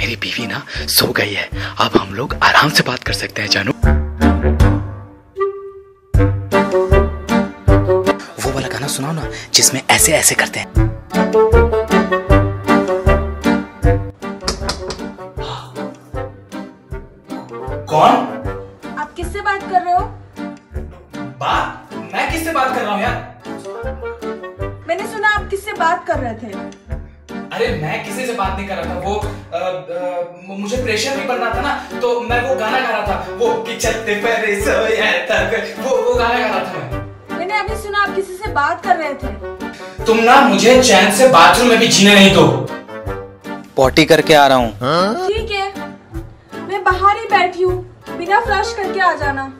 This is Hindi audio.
मेरी बीवी ना सो गई है, अब हम लोग आराम से बात कर सकते हैं जानू। वो वाला गाना सुनाओ ना जिसमें ऐसे ऐसे करते हैं। कौन? आप किससे बात कर रहे हो? बात? मैं किससे बात कर रहा हूँ यार? मैंने सुना आप किससे बात कर रहे थे। अरे मैं किसी से बात नहीं कर रहा था, वो मुझे प्रेशर भी बनना था ना, तो मैं वो गाना गा रहा था, वो कि चलते पैरे सोया तक, वो गाना गा रहा था। मैंने अभी सुना आप किसी से बात कर रहे थे। तुम ना मुझे चैन से बाथरूम में भी जीने नहीं दो। पॉटी करके आ रहा हूँ। ठीक है, मैं बाहर ही बैठी हूँ, बिना फ्लश करके आ जाना।